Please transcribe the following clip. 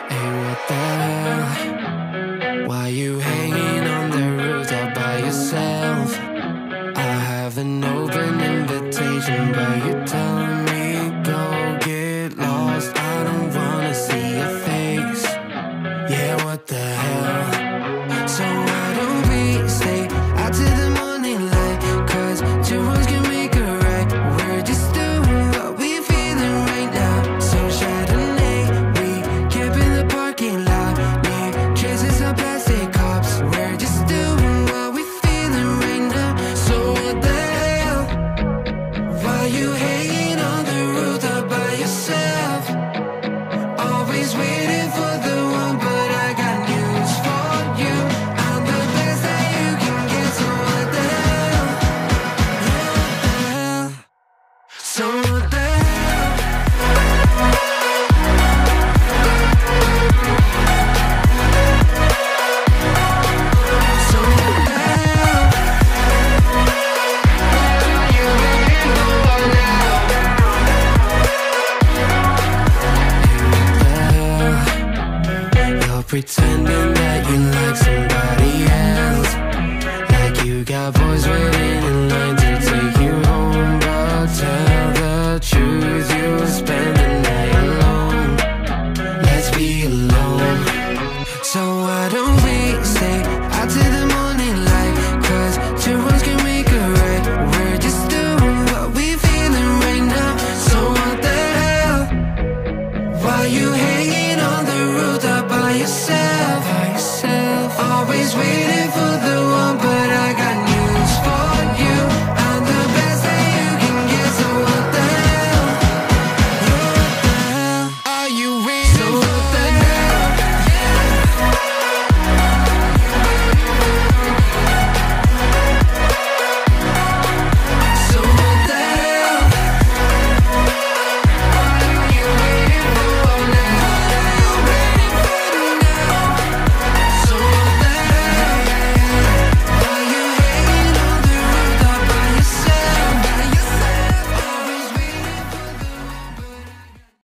Hey, what the hell? Why you hanging on the roof all by yourself? I have an open invitation, but you're telling me go get lost. I don't wanna see your face. Yeah, what the hell? So why don't we stay out till the morning light? 'Cause two wrongs can make a right. We're just doing what we're feeling right now. So Chardonnay, we camp in the parking lot. Need traces of plastic cups. We're just doing what we're feeling right now. So what the hell? Why you hanging on the roof all by yourself? Always waiting for the one, but I got news for you. I'm the best that you can get, so what the hell? Yeah, what the hell? So what the hell? So what the hell? You waiting for now? You're pretending that you like somebody else, like you got boys waiting in